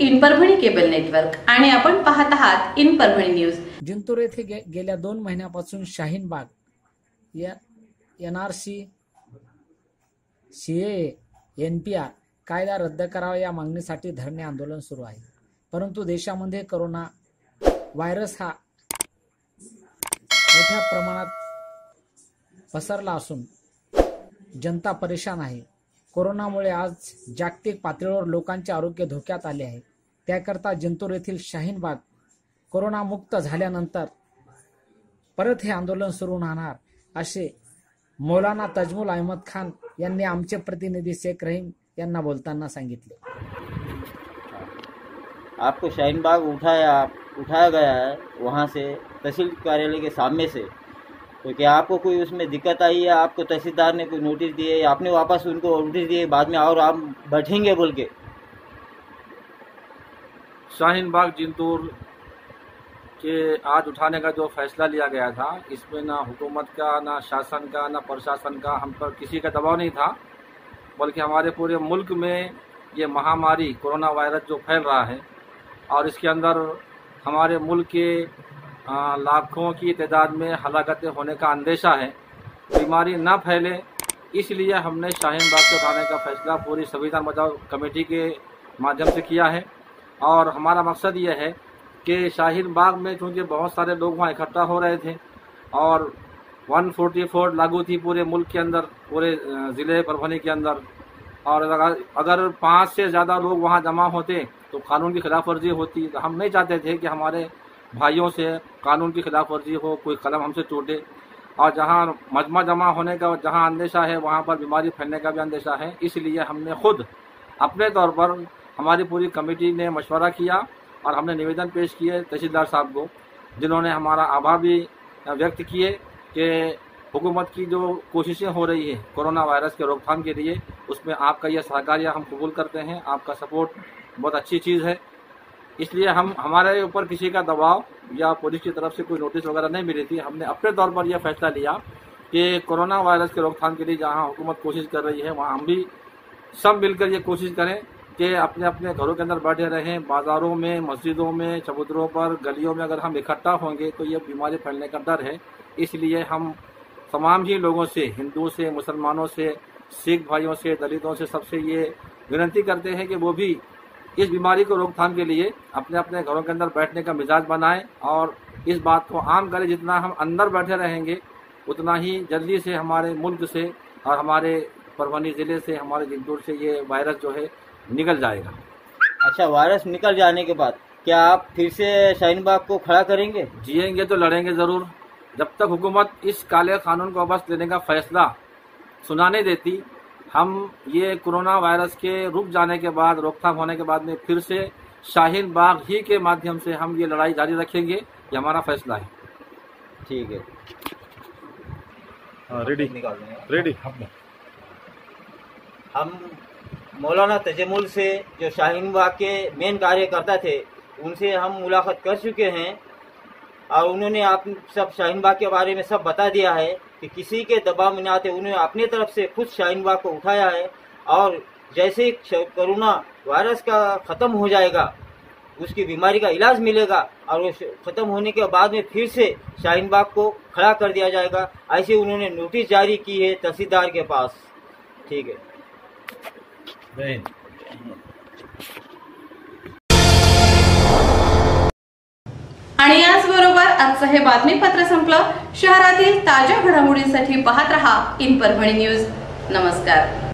इन Parbhani cable network आणि आपण पाहत आहात इन परभणी न्यूज। जिंतूर येथे गेल्या 2 महिन्यापासून Shaheen Bagh NRC, CAA, NPR कायदा रद्द करावा या मागणीसाठी धरणे आंदोलन सुरू आहे। परंतु देशामध्ये कोरोना व्हायरस हा मोठ्या प्रमाणात पसरला असून जनता परेशान आहे। कोरोनामुळे आज जागतिक पातळीवर लोकांचे आरोग्य धोक्यात आले आहे। त्याकरता जिंतूर येथील शाहीन बाग कोरोना मुक्त झाल्यानंतर परत हे आंदोलन सुरू राहणार असे मौलाना तजमुल अहमद खान यांनी आमचे प्रतिनिधी शेख रहीम यांना बोलताना सांगितले। आपको शाहीन बाग उठाया गया है वहाँ से तहसील कार्यालय के सामने से, तो क्या आपको कोई उसमें दिक्कत आई है? आपको तहसीलदार ने कोई नोटिस दिए या आपने वापस उनको नोटिस दिए बाद में और आप बैठेंगे बोल के? शाहीन बाग जिंतूर के आज उठाने का जो फैसला लिया गया था, इसमें ना हुकूमत का, ना शासन का, ना प्रशासन का, हम पर किसी का दबाव नहीं था, बल्कि हमारे पूरे मुल्क में ये महामारी कोरोना वायरस जो फैल रहा है और इसके अंदर हमारे मुल्क के लाखों की तादाद में हलाकतें होने का अंदेशा है। बीमारी ना फैले इसलिए हमने शाहीन बाग को उठाने का फैसला पूरी संविधान बचाओ कमेटी के माध्यम से किया है। और हमारा मकसद ये है कि शाहीन बाग में चूँकि बहुत सारे लोग वहाँ इकट्ठा हो रहे थे और 144 लागू थी पूरे मुल्क के अंदर, पूरे ज़िले परभणी के अंदर, और अगर 5 से ज़्यादा लोग वहाँ जमा होते तो कानून की खिलाफ वर्जी होती। तो हम नहीं चाहते थे कि हमारे भाइयों से कानून की खिलाफ वर्जी हो, कोई कलम हमसे टूटे, और जहाँ मजमा जमा होने का जहाँ अंदेशा है वहाँ पर बीमारी फैलने का भी अंदेशा है। इसलिए हमने खुद अपने तौर पर हमारी पूरी कमेटी ने मशवरा किया और हमने निवेदन पेश किए तहसीलदार साहब को, जिन्होंने हमारा आभार भी व्यक्त किए कि हुकूमत की जो कोशिशें हो रही है कोरोना वायरस के रोकथाम के लिए, उसमें आपका यह सहकार्य हम कबूल करते हैं। आपका सपोर्ट बहुत अच्छी चीज़ है। इसलिए हमारे ऊपर किसी का दबाव या पुलिस की तरफ से कोई नोटिस वगैरह नहीं मिली थी। हमने अपने तौर पर यह फैसला लिया कि कोरोना वायरस के रोकथाम के लिए जहां हुकूमत कोशिश कर रही है वहां हम भी सब मिलकर ये कोशिश करें कि अपने अपने घरों के अंदर बैठे रहें। बाज़ारों में, मस्जिदों में, चबूतरों पर, गलियों में अगर हम इकट्ठा होंगे तो ये बीमारी फैलने का डर है। इसलिए हम तमाम ही लोगों से, हिंदुओं से, मुसलमानों से, सिख भाइयों से, दलितों से, सबसे ये विनती करते हैं कि वो भी इस बीमारी को रोकथाम के लिए अपने अपने घरों के अंदर बैठने का मिजाज बनाएं और इस बात को आम करें। जितना हम अंदर बैठे रहेंगे उतना ही जल्दी से हमारे मुल्क से और हमारे परभणी ज़िले से, हमारे जिंतूर से ये वायरस जो है निकल जाएगा। अच्छा, वायरस निकल जाने के बाद क्या आप फिर से शाहीन बाग को खड़ा करेंगे? जिएंगे तो लड़ेंगे ज़रूर। जब तक हुकूमत इस काले कानून को वापस लेने का फैसला सुनाने देती, हम ये कोरोना वायरस के रुक जाने के बाद, रोकथाम होने के बाद में फिर से शाहीन बाग ही के माध्यम से हम ये लड़ाई जारी रखेंगे। ये हमारा फैसला है। ठीक है, रेडी। हम मौलाना तजमुल से, जो शाहीन बाग के मेन कार्यकर्ता थे, उनसे हम मुलाकात कर चुके हैं और उन्होंने आप सब शाहीन बाग के बारे में सब बता दिया है कि किसी के दबाव में न आते उन्होंने अपनी तरफ से खुद शाहीन बाग को उठाया है। और जैसे ही कोरोना वायरस का ख़त्म हो जाएगा, उसकी बीमारी का इलाज मिलेगा और वो ख़त्म होने के बाद में फिर से शाहीन बाग को खड़ा कर दिया जाएगा। ऐसे उन्होंने नोटिस जारी की है तहसीलदार के पास। ठीक है। आणि याचबरोबर आजचं हे बातमीपत्र संपलं। शहरातील ताज्या घडामोडींसाठी पाहत रहा इन परभणी न्यूज। नमस्कार।